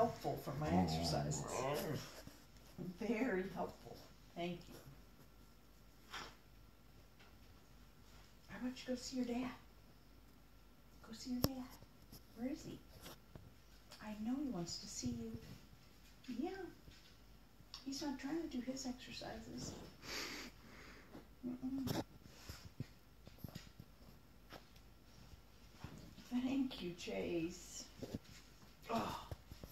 helpful for my exercises. Very helpful. Thank you. How about you go see your dad? Go see your dad. Where is he? I know he wants to see you. Yeah. He's not trying to do his exercises. Thank you, Chase. Oh.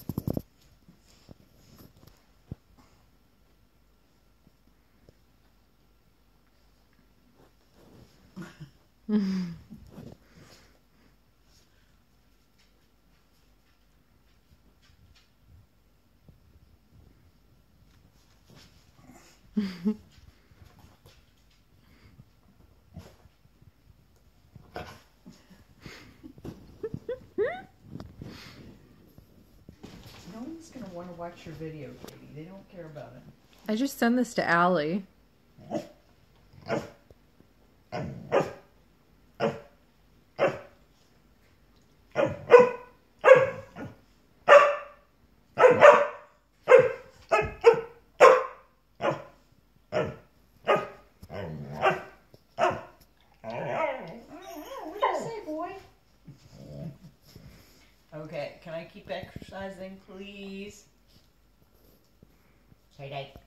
No one's going to want to watch your video, Katie. They don't care about it. I just sent this to Allie. Okay, can I keep exercising, please? Say that.